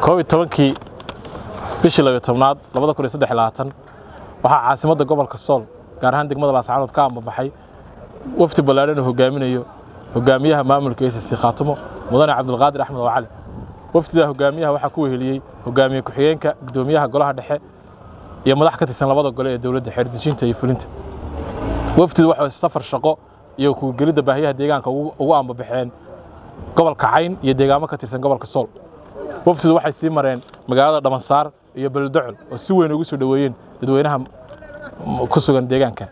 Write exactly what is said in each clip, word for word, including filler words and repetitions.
كوفيد tobankii bishii laba iyo tobnaad labada kun iyo saddex iyo labaatan waxa caasimadda gobolka Sool gaar ahaan degmada Laascaanood ka ambaxay wafdi ballaaran oo hogaaminayo hogaamiyaha maamulka S C Khaatumo Mudane Cabdulqaadir Axmed Wacali wafdida hogaamiyaha waxa ku weheliyay hogaamiye ku-xigeenka gudoomiyaha golaha dhexe iyo madax ka tirsan labada gole ee dawladda xeerdejinta iyo fulinta wafdidu waxa safar shaqo iyo ku gelida baahiyaha deegaanka ugu ambabaxeen gobolka Cayn iyo deegaamo ka tirsan gobolka Sool wafdidu waxay sii mareen magaalada Dhamansaar iyo Beledocol oo si weyn ugu soo dhaweeyeen dadweynaha ku sugan deegaanka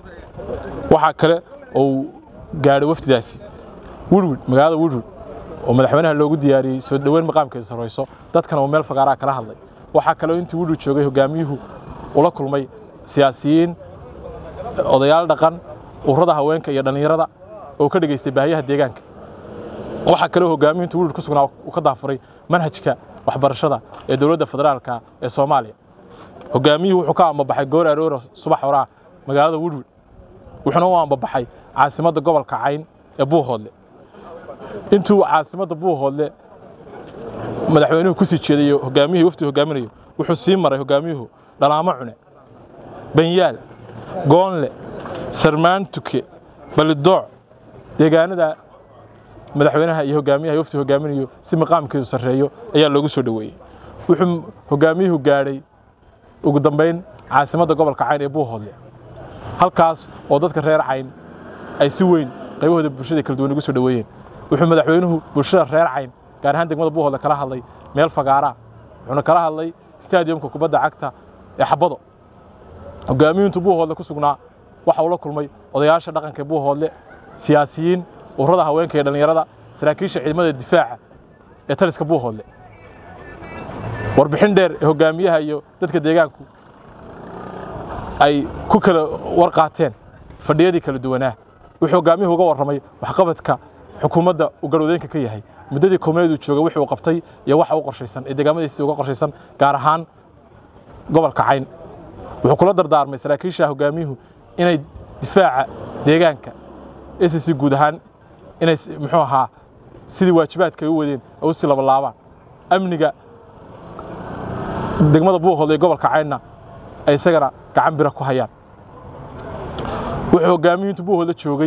waxa kale oo gaaray wafdidaasi Woodwood magaalada Woodwood oo madaxweynaha loogu diyaariyay soo dhaweyn maqaamkeeda sareyso dadkana oo meel fagaara kala hadlay waxa kale oo intii Woodwood joogay hogaamiyuhu ula kulmay siyaasiyiin odayaal dhaqan ururada haweenka iyo dhalinyarada oo ka dhageystay baahiyaha deegaanka waxa kale oo hogaamiyintu Woodwood ku sugnaa uu ka daafuray manhajka waxbarashada ee dawladda federaalka ee Soomaaliya hogaamiyuhu wuxuu ka ambabaxay goor aroor subax hore magaalada Woodwood wuxuuna u ambabaxay caasimadda gobolka Cayn ee Buuhoodle intuu caasimadda Buuhoodle madaxweynuhu ku sii jeeday hogaamiyuhu wafdi hogaaminayo wuxuu sii maray hogaamiyuhu dhalaamo cune banyaal goonle sarmaan tuke Beledooc deegaanada madaxweynaha iyo hogaamiyaha wafdi hogaaminayo si maqaamkeedu sareeyo ayaa loogu soo dhaweeyay wuxuu hogaamiyuhu gaaray ugu dambeyn caasimadda gobolka Cayn ee Buuhoodle halkaas oo dadka reer Cayn ay si weyn qaybahooda bulshada kala duwan ugu soo dhaweeyeen wuxuu madaxweynuhu bulshada reer Cayn gaar ahaan degmada Buuhoodle kala hadlay meel fagaara wuxuuna kala hadlay stadiumka kubadda cagta ee Xabado hogaamiyintu Buuhoodle ku sugnaa waxa uu la kulmay odayaasha dhaqanka ee Buuhoodle siyaasiyiin ururada haweenka iyo dhalinyarada saraakiisha ciidamada difaaca ee taliska Buuhoodle warbixin dheer ee hogaamiyaha iyo dadka deegaanku ay ku kala warqaateen fadhiyadii kala duwanaa wuxuu hogaamiyuhu uga warramay waxqabadka xukuumadda uu garwadeenka ka yahay muddadii koomeedu joogay wuxuu qabtay iyo waxa uu qorshaysan ee deegaamadiisa uga qorshaysan gaar ahaan gobolka Cayn wuxuu kula dardaarmay saraakiisha hogaamiyuhu inay difaaca deegaanka S C guud ahaan inay muxuu ahaa sidii waajibaadka ay u wadeen oo si laba laabaan amniga degmada Buuhoodle ee gobolka Caynna ay isagana gacan bira ku hayaan wuxuu hogaamiyintu Buuhoodle joogay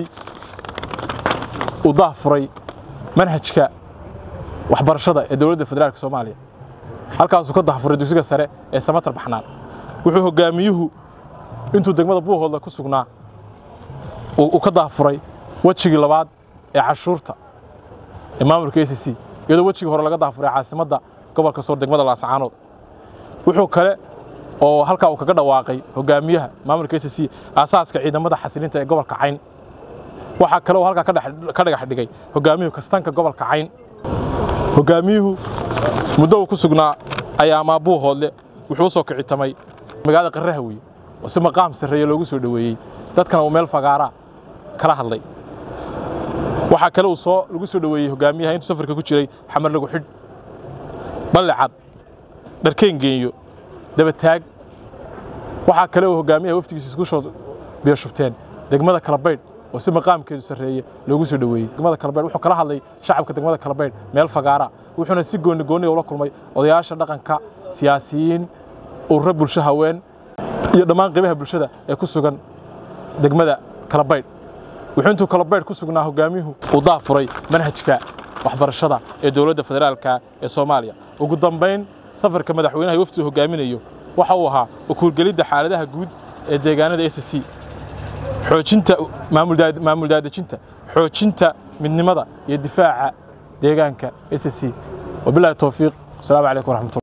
u daafuray manhajka waxbarashada ee dawladda federaalka Soomaaliya halkaas uu ka daafuray dugsiga sare ee Samatar Baxnaan wuxuu hogaamiyuhu intuu degmada Buuhoodle ku sugnaa uu ka daafuray wajigii labaad ee cashuurta ee maamulka S C iyadoo wajigii hore laga daafuray caasimadda gobolka Sool degmada Laascaanood wuxuu kale oo halka uu kaga dhawaaqay hogaamiyaha maamulka S C aasaaska ciidamada xasilinta ee gobolka Cayn waxa kale oo halka ka ka dhagax dhigay hogaamiyuhu kastanka gobolka Cayn hogaamiyuhu muddo ku sugnaa ayaama Buuhoodle wuxuu soo kicitamay magaalada Qarrahawi oo si maqaam sareeyo loogu soo dhaweeyay dadkana uu meel fagaara kala hadlay waxa kale uu soo lagu soo dhaweeyay hogaamiyaha intuu safarka ku jiray xamar lagu xid balcad dharkeen geeyo daba taag waxa kale uu hogaamiyaha waftigiisa isku soo beeshubteen degmada Kalabayd oo si maqaamkeedu sareeyo loogu soo dhaweeyay degmada Kalabayd wuxuu kala hadlay shacabka degmada Kalabayd meel fagaara wuxuuna si gooni gooni ula kulmay odayaasha dhaqanka siyaasiyiin urur bulsho haween iyo dhammaan qaybaha bulshada ee ku sugan degmada Kalabayd wuxuu intuu Kalabayd ku sugnaa hogaamiyuhu uu daafuray manhajka waxbarashada ee dawladda federaalka ee Soomaaliya ugu dambeyn safarka madaxweynaha wafdi hogaaminayo waxa uu ahaa ku gelida xaaladaha guud ee deegaanada S C xoojinta maamul daadejinta xoojinta midnimada iyo difaaca deegaanka S C wabillahi tawfiiq assalamu alaykum wa rahmatullahi